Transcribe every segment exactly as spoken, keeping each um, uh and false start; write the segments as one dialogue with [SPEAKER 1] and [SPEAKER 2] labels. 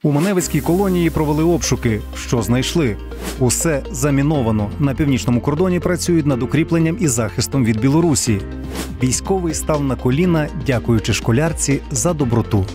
[SPEAKER 1] У Маневицькій колонії провели обшуки. Що знайшли? Усе заміновано. На північному кордоні працюють над укріпленням і захистом від Білорусі. Військовий став на коліна, дякуючи школярці за доброту.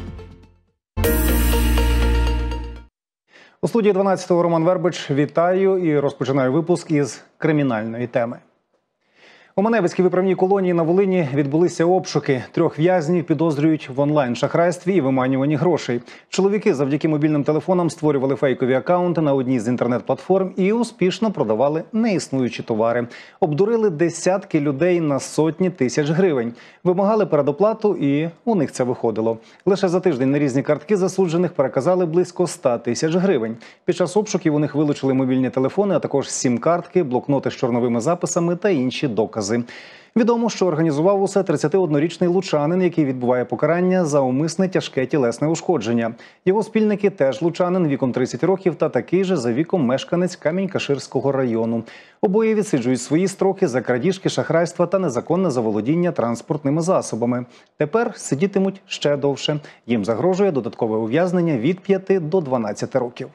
[SPEAKER 1] У студії дванадцятого Роман Вербич. Вітаю і розпочинаю випуск із кримінальної теми. У Маневицькій виправній колонії на Волині відбулися обшуки. Трьох в'язнів підозрюють в онлайн-шахрайстві і виманюванні грошей. Чоловіки завдяки мобільним телефонам створювали фейкові акаунти на одній з інтернет-платформ і успішно продавали неіснуючі товари. Обдурили десятки людей на сотні тисяч гривень. Вимагали передоплату і у них це виходило. Лише за тиждень на різні картки засуджених переказали близько ста тисяч гривень. Під час обшуків у них вилучили мобільні телефони, а також сім-картки, блокноти з чорновими записами та інші докази. Відомо, що організував усе тридцятиоднорічний лучанин, який відбуває покарання за умисне тяжке тілесне ушкодження. Його спільники теж лучанин віком тридцять років та такий же за віком мешканець Камінь-Каширського району. Обоє відсиджують свої строки за крадіжки, шахрайства та незаконне заволодіння транспортними засобами. Тепер сидітимуть ще довше. Їм загрожує додаткове ув'язнення від п'яти до дванадцяти років.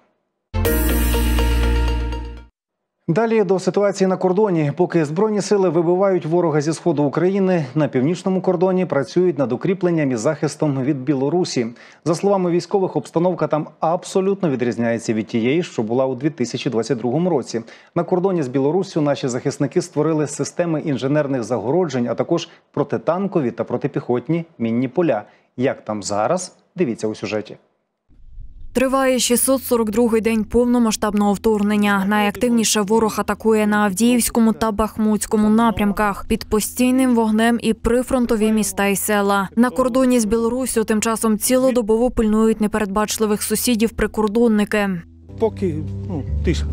[SPEAKER 1] Далі до ситуації на кордоні. Поки Збройні сили вибивають ворога зі сходу України, на північному кордоні працюють над укріпленням і захистом від Білорусі. За словами військових, обстановка там абсолютно відрізняється від тієї, що була у дві тисячі двадцять другому році. На кордоні з Білоруссю наші захисники створили системи інженерних загороджень, а також протитанкові та протипіхотні мінні поля. Як там зараз? Дивіться у сюжеті.
[SPEAKER 2] Триває шістсот сорок другий день повномасштабного вторгнення. Найактивніше ворог атакує на Авдіївському та Бахмутському напрямках, під постійним вогнем і прифронтові міста і села. На кордоні з Білоруссю тим часом цілодобово пильнують непередбачливих сусідів прикордонники.
[SPEAKER 3] Поки, ну, тиша.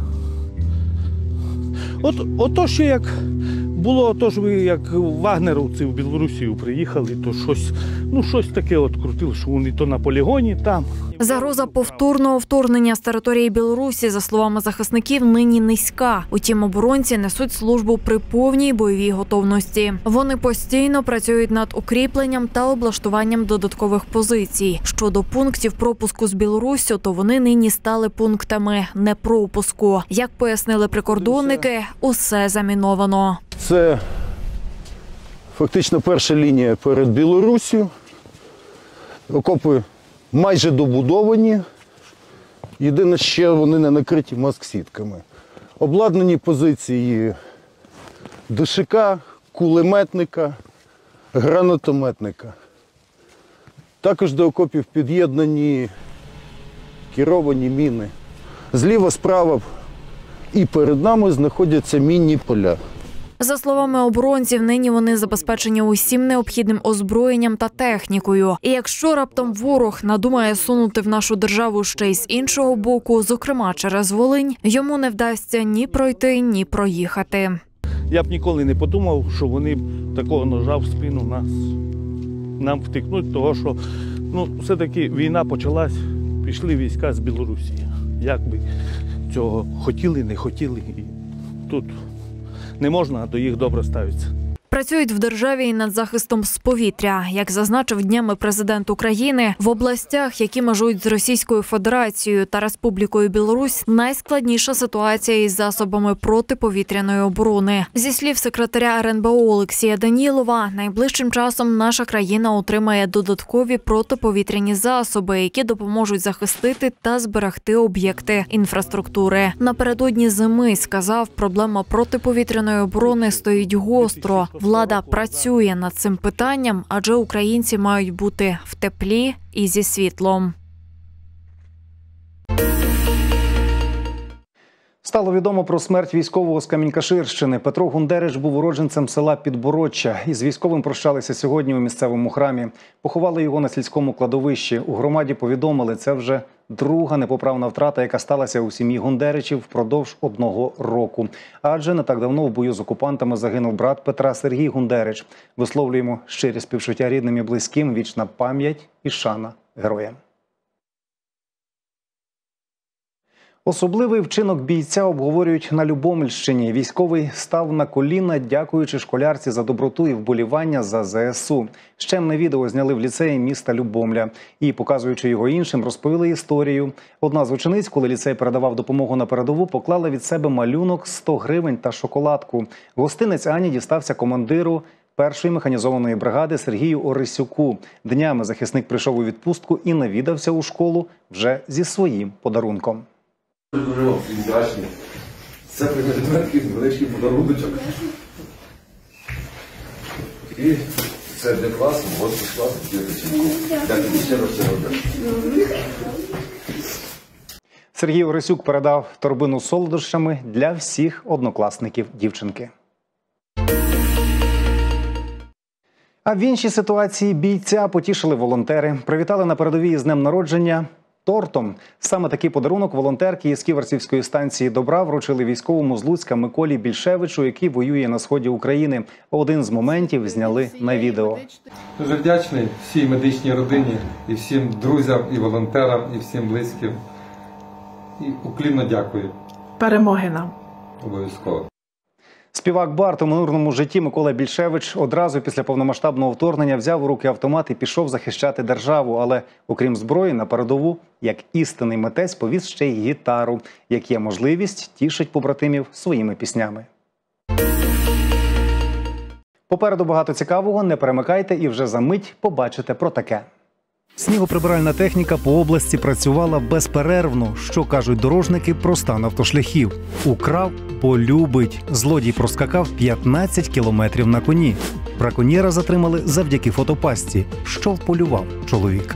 [SPEAKER 3] От, ото ще як було, то ж ви як вагнеровці в Білорусію приїхали, то щось, ну, щось таке от крутили, що вони то на полігоні там.
[SPEAKER 2] Загроза повторного вторгнення з території Білорусі, за словами захисників, нині низька. Утім, оборонці несуть службу при повній бойовій готовності. Вони постійно працюють над укріпленням та облаштуванням додаткових позицій. Щодо пунктів пропуску з Білоруссю, то вони нині стали пунктами непропуску. Як пояснили прикордонники, усе заміновано.
[SPEAKER 4] Це фактично перша лінія перед Білоруссю. Окопи майже добудовані. Єдине, ще вони не накриті маск-сітками. Обладнані позиції ДШК, кулеметника, гранатометника. Також до окопів під'єднані керовані міни. Зліва, справа і перед нами знаходяться мінні поля.
[SPEAKER 2] За словами оборонців, нині вони забезпечені усім необхідним озброєнням та технікою. І якщо раптом ворог надумає сунути в нашу державу ще й з іншого боку, зокрема через Волинь, йому не вдасться ні пройти, ні проїхати.
[SPEAKER 3] Я б ніколи не подумав, що вони такого ножа в спину нас, нам втикнуть, того що, ну, все-таки війна почалась, пішли війська з Білорусі. Як би цього хотіли, не хотіли, і тут не можна до їх добре ставитися.
[SPEAKER 2] Працюють в державі і над захистом з повітря. Як зазначив днями президент України, в областях, які межують з Російською Федерацією та Республікою Білорусь, найскладніша ситуація із засобами протиповітряної оборони. Зі слів секретаря ер ен бе о Олексія Данілова, найближчим часом наша країна отримає додаткові протиповітряні засоби, які допоможуть захистити та зберегти об'єкти інфраструктури. Напередодні зими, сказав, проблема протиповітряної оборони стоїть гостро. Влада працює над цим питанням, адже українці мають бути в теплі і зі світлом.
[SPEAKER 1] Стало відомо про смерть військового з Камінь-Каширщини. Петро Гундерич був уродженцем села Підбородча. Із військовим прощалися сьогодні у місцевому храмі. Поховали його на сільському кладовищі. У громаді повідомили, це вже друга непоправна втрата, яка сталася у сім'ї Гундеричів впродовж одного року. Адже не так давно в бою з окупантами загинув брат Петра Сергій Гундерич. Висловлюємо щирі співчуття рідним і близьким, вічна пам'ять і шана героям. Особливий вчинок бійця обговорюють на Любомльщині. Військовий став на коліна, дякуючи школярці за доброту і вболівання за зе ес у. Щемне відео зняли в ліцеї міста Любомля. І, показуючи його іншим, розповіли історію. Одна з учениць, коли ліцей передавав допомогу на передову, поклала від себе малюнок, сто гривень та шоколадку. Гостинець Ані дістався командиру першої механізованої бригади Сергію Орисюку. Днями захисник прийшов у відпустку і навідався у школу вже зі своїм подарунком.
[SPEAKER 5] Дуже вам всім вдячний. Це такий невеличкий подаруночок. І це для класу, ось класу, діточку. Дякую ще раз це робити.
[SPEAKER 1] Сергій Орисюк передав торбину з солодощами для всіх однокласників дівчинки. А в іншій ситуації бійця потішили волонтери. Привітали на передовій з днем народження тортом. Саме такий подарунок волонтерки із Ківерцівської станції Добра вручили військовому з Луцька Миколі Більшевичу, який воює на сході України. Один з моментів зняли на відео.
[SPEAKER 6] Дуже вдячний всій медичній родині, і всім друзям, і волонтерам, і всім близьким. І уклінно дякую.
[SPEAKER 7] Перемоги нам.
[SPEAKER 6] Обов'язково.
[SPEAKER 1] Співак Барт у минулому житті Микола Більшевич одразу після повномасштабного вторгнення взяв у руки автомат і пішов захищати державу. Але, окрім зброї, на передову, як істинний митець, повіз ще й гітару. Як є можливість, тішить побратимів своїми піснями. Попереду багато цікавого, не перемикайте і вже за мить побачите про таке. Снігоприбиральна техніка по області працювала безперервно. Що кажуть дорожники про стан автошляхів? Украв – полюбить. Злодій проскакав п'ятнадцять кілометрів на коні. Браконьєра затримали завдяки фотопастці. Що вполював чоловік?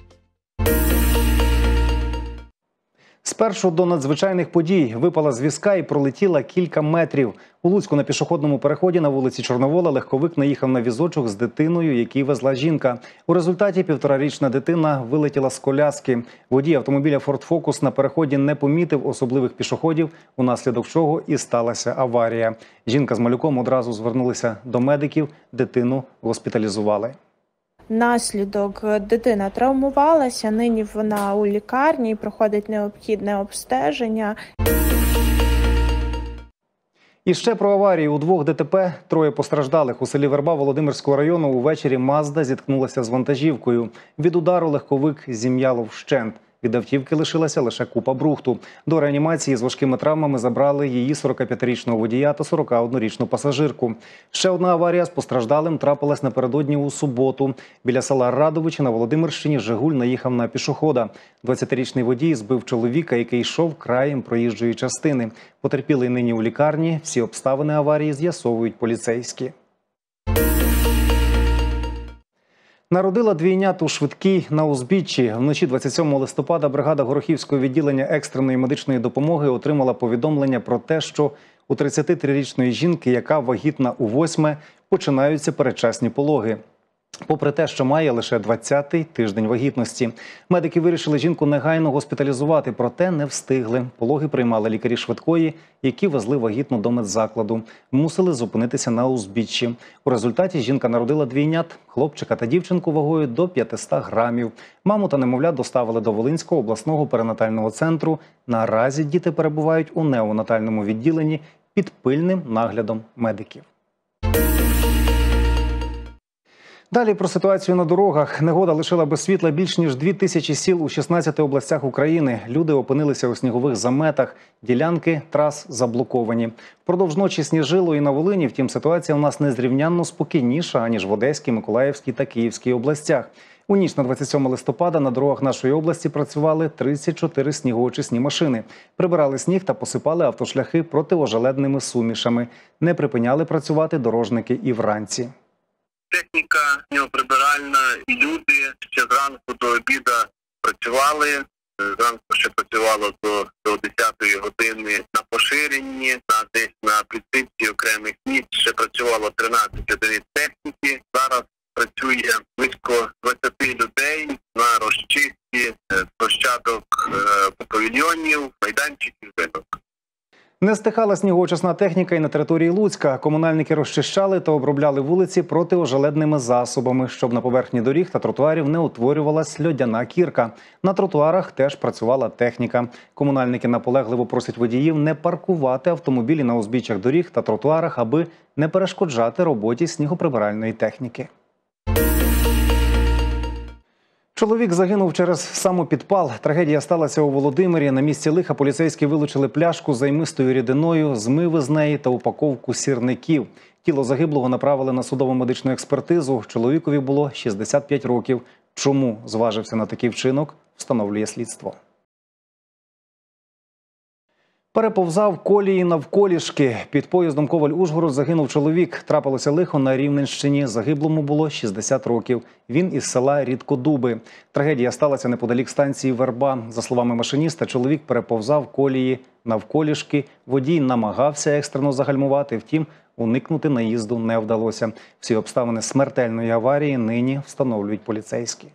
[SPEAKER 1] Спершу до надзвичайних подій. Випала з візка і пролетіла кілька метрів. У Луцьку на пішохідному переході на вулиці Чорновола легковик наїхав на візочок з дитиною, який везла жінка. У результаті півторарічна дитина вилетіла з коляски. Водій автомобіля Ford Focus на переході не помітив особливих пішоходів, унаслідок чого і сталася аварія. Жінка з малюком одразу звернулися до медиків, дитину госпіталізували.
[SPEAKER 8] Наслідок дитина травмувалася, нині вона у лікарні, проходить необхідне обстеження.
[SPEAKER 1] І ще про аварію. У двох де те пе троє постраждалих. У селі Верба Володимирського району увечері Мазда зіткнулася з вантажівкою. Від удару легковик зім'яло вщент. Від автівки лишилася лише купа брухту. До реанімації з важкими травмами забрали її сорокап'ятирічного водія та сорокаоднорічну пасажирку. Ще одна аварія з постраждалим трапилась напередодні у суботу. Біля села Радовичі на Володимирщині «Жигуль» наїхав на пішохода. двадцятирічний водій збив чоловіка, який йшов краєм проїжджої частини. Потерпілий нині у лікарні. Всі обставини аварії з'ясовують поліцейські. Народила двійнят у швидкій на узбіччі. Вночі двадцять сьомого листопада бригада Горохівського відділення екстреної медичної допомоги отримала повідомлення про те, що у тридцятитрирічної жінки, яка вагітна у восьме, починаються передчасні пологи. Попри те, що має лише двадцятий тиждень вагітності. Медики вирішили жінку негайно госпіталізувати, проте не встигли. Пологи приймали лікарі швидкої, які везли вагітну до медзакладу. Мусили зупинитися на узбіччі. У результаті жінка народила двійнят – хлопчика та дівчинку вагою до п'ятисот грамів. Маму та немовля доставили до Волинського обласного перинатального центру. Наразі діти перебувають у неонатальному відділенні під пильним наглядом медиків. Далі про ситуацію на дорогах. Негода лишила без світла більш ніж дві тисячі сіл у шістнадцяти областях України. Люди опинилися у снігових заметах, ділянки трас заблоковані. Впродовж ночі сніжило і на Волині, втім ситуація у нас незрівнянно спокійніша, аніж в Одеській, Миколаївській та Київській областях. У ніч на двадцять сьоме листопада на дорогах нашої області працювали тридцять чотири снігоочисні машини. Прибирали сніг та посипали автошляхи протиожеледними сумішами. Не припиняли працювати дорожники і вранці.
[SPEAKER 9] Техніка, прибиральна, люди ще зранку до обіду працювали. Зранку ще працювало до, до десятої години на поширенні, на десь на підсипці окремих місць ще працювало тринадцять одиниць техніки. Зараз працює близько двадцять людей на розчистці площадок павільйонів, майданчиків, ринок.
[SPEAKER 1] Не стихала снігоочисна техніка і на території Луцька. Комунальники розчищали та обробляли вулиці протиожеледними засобами, щоб на поверхні доріг та тротуарів не утворювалась льодяна кірка. На тротуарах теж працювала техніка. Комунальники наполегливо просять водіїв не паркувати автомобілі на узбіччях доріг та тротуарах, аби не перешкоджати роботі снігоприбиральної техніки. Чоловік загинув через самопідпал. Трагедія сталася у Володимирі. На місці лиха поліцейські вилучили пляшку з займистою рідиною, змиви з неї та упаковку сірників. Тіло загиблого направили на судово-медичну експертизу. Чоловікові було шістдесят п'ять років. Чому зважився на такий вчинок, встановлює слідство. Переповзав колії навколішки. Під поїздом Коваль-Ужгород загинув чоловік. Трапилося лихо на Рівненщині. Загиблому було шістдесят років. Він із села Рідкодуби. Трагедія сталася неподалік станції Верба. За словами машиніста, чоловік переповзав колії навколішки. Водій намагався екстрено загальмувати, втім, уникнути наїзду не вдалося. Всі обставини смертельної аварії нині встановлюють поліцейські.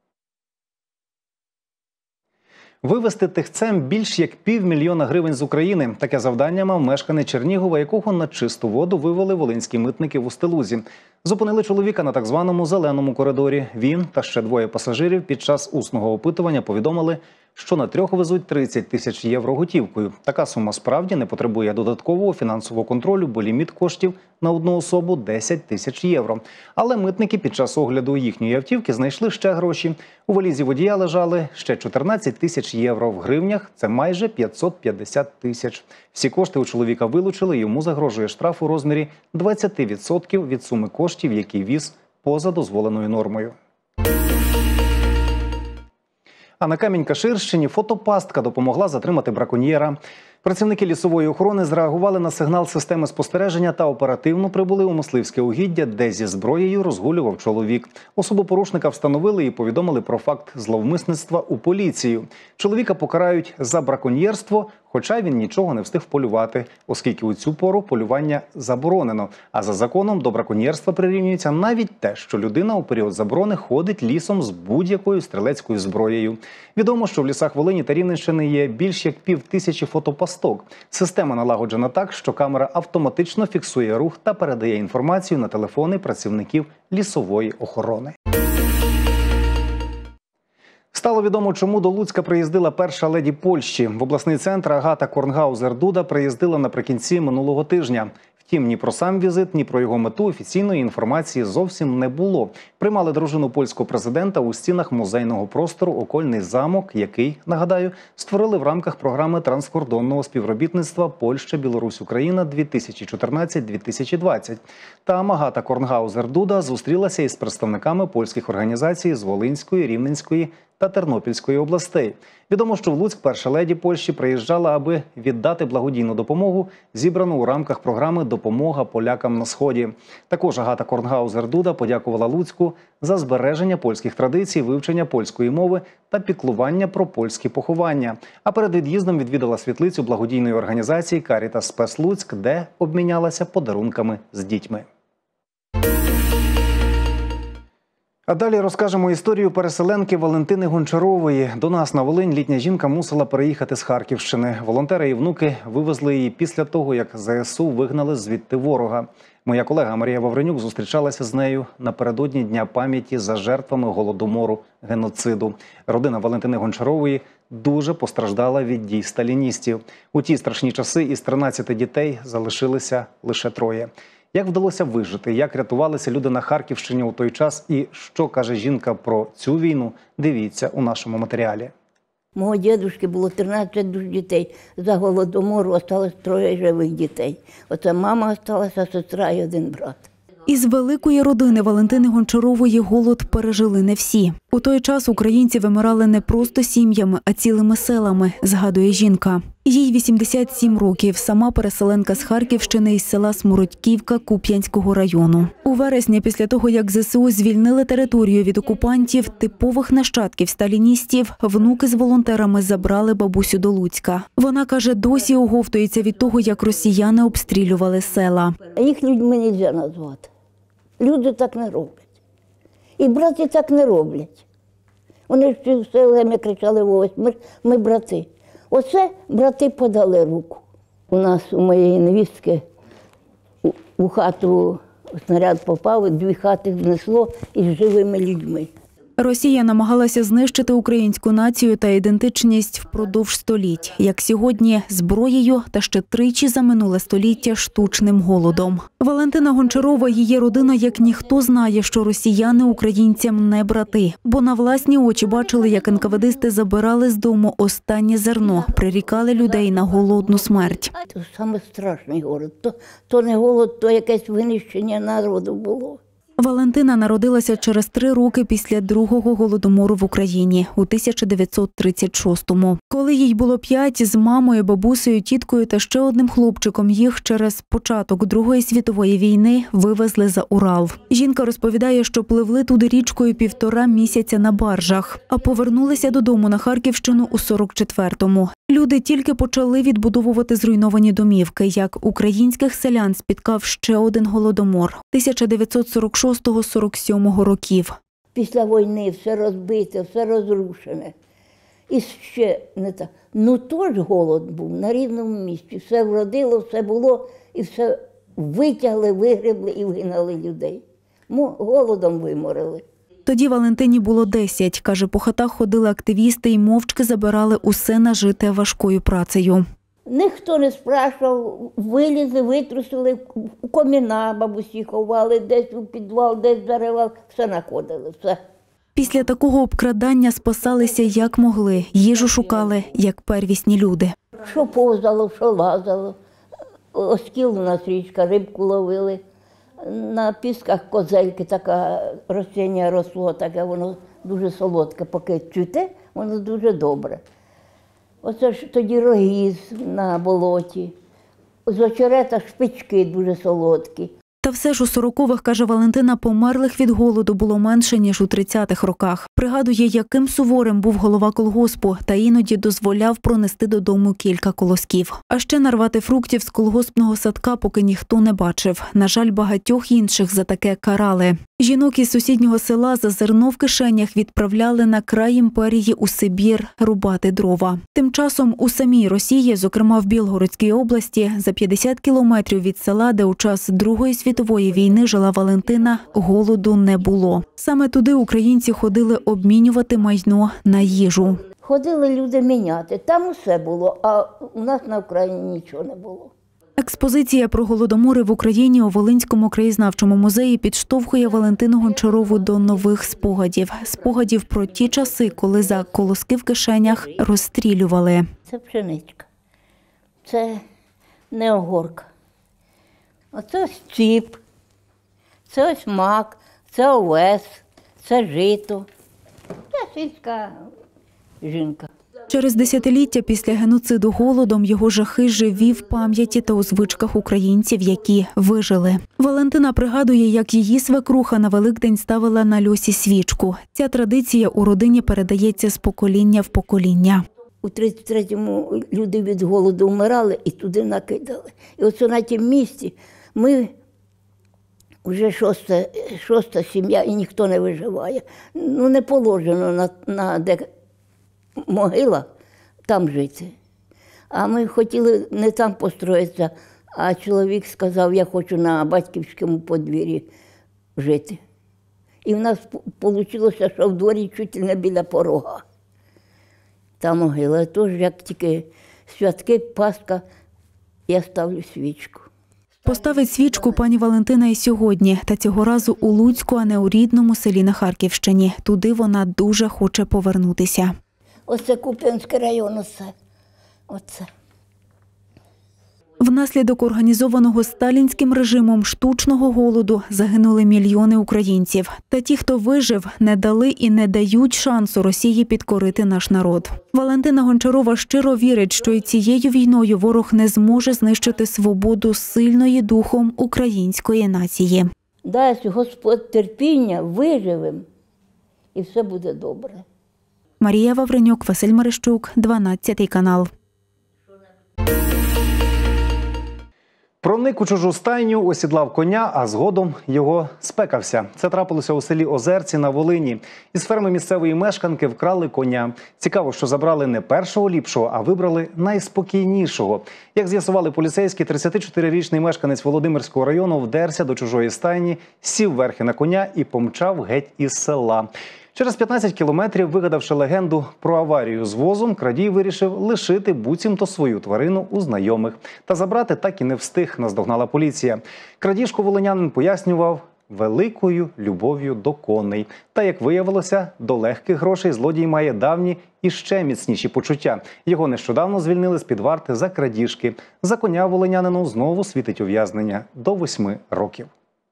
[SPEAKER 1] Вивезти тихцем більш як півмільйона гривень з України. Таке завдання мав мешканець Чернігова, якого на чисту воду вивели волинські митники в Устилузі. Зупинили чоловіка на так званому зеленому коридорі. Він та ще двоє пасажирів під час усного опитування повідомили, що на трьох везуть тридцять тисяч євро готівкою. Така сума справді не потребує додаткового фінансового контролю, бо ліміт коштів на одну особу – десять тисяч євро. Але митники під час огляду їхньої автівки знайшли ще гроші. У валізі водія лежали ще чотирнадцять тисяч євро. В гривнях – це майже п'ятсот п'ятдесят тисяч. Всі кошти у чоловіка вилучили, йому загрожує штраф у розмірі двадцять відсотків від суми коштів, які віз поза дозволеною нормою. А на Камінь-Каширщині фотопастка допомогла затримати браконьєра. Працівники лісової охорони зреагували на сигнал системи спостереження та оперативно прибули у мисливське угіддя, де зі зброєю розгулював чоловік. Особу порушника встановили і повідомили про факт зловмисництва у поліцію. Чоловіка покарають за браконьєрство, хоча він нічого не встиг полювати, оскільки у цю пору полювання заборонено. А за законом до браконьєрства прирівнюється навіть те, що людина у період заборони ходить лісом з будь-якою стрілецькою зброєю. Відомо, що в лісах Волині та Рівненщини є більш як пів тисячі фотопасток. Система налагоджена так, що камера автоматично фіксує рух та передає інформацію на телефони працівників лісової охорони. Стало відомо, чому до Луцька приїздила перша леді Польщі. В обласний центр Агата Корнгаузер-Дуда приїздила наприкінці минулого тижня. Втім, ні про сам візит, ні про його мету офіційної інформації зовсім не було. Приймали дружину польського президента у стінах музейного простору «Окольний замок», який, нагадаю, створили в рамках програми транскордонного співробітництва Польща-Білорусь-Україна дві тисячі чотирнадцять - дві тисячі двадцять. Там Агата Корнгаузер-Дуда зустрілася із представниками польських організацій з Волинської, Рівненської та Тернопільської областей. Відомо, що в Луцьк перша леді Польщі приїжджала, аби віддати благодійну допомогу, зібрану у рамках програми «Допомога полякам на Сході». Також Агата Корнгаузер-Дуда подякувала Луцьку за збереження польських традицій, вивчення польської мови та піклування про польські поховання. А перед від'їздом відвідала світлицю благодійної організації «Карітас Спес Луцьк», де обмінялася подарунками з дітьми. А далі розкажемо історію переселенки Валентини Гончарової. До нас на Волинь літня жінка мусила переїхати з Харківщини. Волонтери і внуки вивезли її після того, як зе ес у вигнали звідти ворога. Моя колега Марія Вавренюк зустрічалася з нею напередодні Дня пам'яті за жертвами Голодомору, геноциду. Родина Валентини Гончарової дуже постраждала від дій сталіністів. У ті страшні часи із тринадцяти дітей залишилися лише троє. Як вдалося вижити, як рятувалися люди на Харківщині у той час і що каже жінка про цю війну, дивіться у нашому матеріалі.
[SPEAKER 7] Мого дідушки було тринадцять душ дітей. За Голодомору залишилось троє живих дітей. Оце мама залишилася, сестра і один брат.
[SPEAKER 10] Із великої родини Валентини Гончарової голод пережили не всі. У той час українці вимирали не просто сім'ями, а цілими селами, згадує жінка. Їй вісімдесят сім років, сама переселенка з Харківщини із села Смородківка Куп'янського району. У вересні, після того, як зе ес у звільнили територію від окупантів, типових нащадків сталіністів, внуки з волонтерами забрали бабусю до Луцька. Вона каже, досі оговтується від того, як росіяни обстрілювали села.
[SPEAKER 7] Їх людьми не можна назвати. Люди так не роблять. І брати так не роблять. Вони ж все время кричали, ось ми, ми брати. Оце брати подали руку. У нас, у моєї невістки, у, у хату снаряд попав, дві хати знесло із живими людьми.
[SPEAKER 10] Росія намагалася знищити українську націю та ідентичність впродовж століть, як сьогодні зброєю та ще тричі за минуле століття штучним голодом. Валентина Гончарова, її родина, як ніхто знає, що росіяни українцям не брати, бо на власні очі бачили, як ен ка ве дисти забирали з дому останнє зерно, прирікали людей на голодну смерть.
[SPEAKER 7] Це саме страшний голод. То, то не голод, то якесь винищення народу було.
[SPEAKER 10] Валентина народилася через три роки після другого голодомору в Україні у тисяча дев'ятсот тридцять шостому. Коли їй було п'ять, з мамою, бабусею, тіткою та ще одним хлопчиком їх через початок Другої світової війни вивезли за Урал. Жінка розповідає, що пливли туди річкою півтора місяця на баржах, а повернулися додому на Харківщину у сорок четвертому. Люди тільки почали відбудовувати зруйновані домівки, як українських селян спіткав ще один голодомор – тисяча дев'ятсот сорок шостого - сорок сьомого років.
[SPEAKER 7] Після війни все розбите, все розрушене. І ще не так. Ну тож голод був на рівному місці. Все вродило, все було, і все витягли, вигребли і вигнали людей. Голодом виморили.
[SPEAKER 10] Тоді Валентині було десять. Каже, по хатах ходили активісти і мовчки забирали усе нажите важкою працею.
[SPEAKER 7] Ніхто не спрашував, вилізли, витрусили, у коміна бабусі ховали, десь у підвал, десь заривали, все знаходили, все.
[SPEAKER 10] Після такого обкрадання спасалися як могли, їжу шукали, як первісні люди.
[SPEAKER 7] Що повзало, що лазало. Оскіл у нас річка, рибку ловили. На пісках козельки така рослиння росло, таке воно дуже солодке, поки цвіте, воно дуже добре. Оце ж тоді рогіз на болоті, з очерета шпички дуже солодкі.
[SPEAKER 10] Та все ж у сорокових, каже Валентина, померлих від голоду було менше, ніж у тридцятих роках. Пригадує, яким суворим був голова колгоспу та іноді дозволяв пронести додому кілька колосків. А ще нарвати фруктів з колгоспного садка поки ніхто не бачив. На жаль, багатьох інших за таке карали. Жінок із сусіднього села за зерно в кишенях відправляли на край імперії у Сибір рубати дрова. Тим часом у самій Росії, зокрема в Білгородській області, за п'ятдесят кілометрів від села, де у час Другої світової війни жила Валентина, голоду не було. Саме туди українці ходили обмінювати майно на їжу.
[SPEAKER 7] Ходили люди міняти, там усе було, а у нас на Україні нічого не було.
[SPEAKER 10] Експозиція про голодомори в Україні у Волинському краєзнавчому музеї підштовхує Валентину Гончарову до нових спогадів. Спогадів про ті часи, коли за колоски в кишенях розстрілювали.
[SPEAKER 7] Це пшеничка, це не огірка, оце ось ціп, це ось мак, це овес, це жито. Це сільська жінка.
[SPEAKER 10] Через десятиліття після геноциду голодом його жахи живі в пам'яті та у звичках українців, які вижили. Валентина пригадує, як її свекруха на Великдень ставила на льосі свічку. Ця традиція у родині передається з покоління в покоління.
[SPEAKER 7] У тридцять третьому люди від голоду вмирали і туди накидали. І оце на тім місці ми вже шоста, шоста сім'я і ніхто не виживає. Ну не положено на, на де могила, там жити. А ми хотіли не там построїтися, а чоловік сказав, я хочу на батьківському подвір'ї жити. І в нас вийшло, що в дворі чуть не біля порога. Та могила. Тож, як тільки святки, Пасха, я ставлю свічку.
[SPEAKER 10] Поставить свічку пані Валентина і сьогодні, та цього разу у Луцьку, а не у рідному селі на Харківщині. Туди вона дуже хоче повернутися.
[SPEAKER 7] Оце Куп'янський район, оце. Оце.
[SPEAKER 10] Внаслідок організованого сталінським режимом штучного голоду загинули мільйони українців. Та ті, хто вижив, не дали і не дають шансу Росії підкорити наш народ. Валентина Гончарова щиро вірить, що і цією війною ворог не зможе знищити свободу сильної духом української нації.
[SPEAKER 7] Дасть Господь терпіння, виживемо, і все буде добре.
[SPEAKER 10] Марія Вавренюк, Василь Мерещук, дванадцятий канал.
[SPEAKER 1] Проник у чужу стайню, осідлав коня, а згодом його спекався. Це трапилося у селі Озерці на Волині. Із ферми місцевої мешканки вкрали коня. Цікаво, що забрали не першого ліпшого, а вибрали найспокійнішого. Як з'ясували поліцейські, тридцятичотирирічний мешканець Володимирського району вдерся до чужої стайні, сів верхи на коня і помчав геть із села. Через п'ятнадцять кілометрів, вигадавши легенду про аварію з возом, крадій вирішив лишити буцімто свою тварину у знайомих. Та забрати так і не встиг, наздогнала поліція. Крадіжку волинянин пояснював великою любов'ю до коней. Та, як виявилося, до легких грошей злодій має давні і ще міцніші почуття. Його нещодавно звільнили з-під варти за крадіжки. За коня волинянину знову світить ув'язнення до восьми років.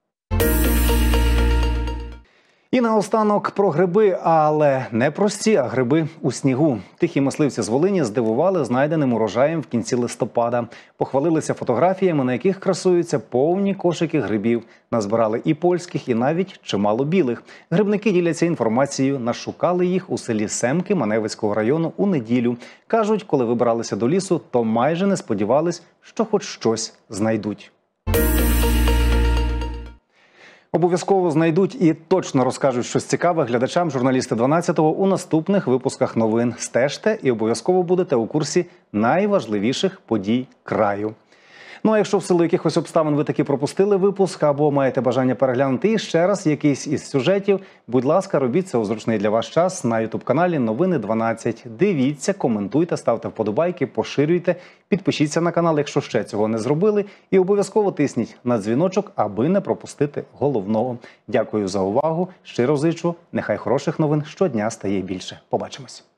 [SPEAKER 1] І наостанок про гриби, але не прості, а гриби у снігу. Тихі мисливці з Волині здивували знайденим урожаєм в кінці листопада. Похвалилися фотографіями, на яких красуються повні кошики грибів. Назбирали і польських, і навіть чимало білих. Грибники діляться інформацією, нашукали їх у селі Семки Маневицького району у неділю. Кажуть, коли вибиралися до лісу, то майже не сподівались, що хоч щось знайдуть. Обов'язково знайдуть і точно розкажуть щось цікаве глядачам журналісти дванадцятого у наступних випусках новин. Стежте і обов'язково будете у курсі найважливіших подій краю. Ну а якщо в силу якихось обставин ви таки пропустили випуск або маєте бажання переглянути ще раз якийсь із сюжетів, будь ласка, робіть це у зручний для вас час на ютуб-каналі Новини дванадцять. Дивіться, коментуйте, ставте вподобайки, поширюйте, підпишіться на канал, якщо ще цього не зробили, і обов'язково тисніть на дзвіночок, аби не пропустити головного. Дякую за увагу, щиро зичу, нехай хороших новин щодня стає більше. Побачимось.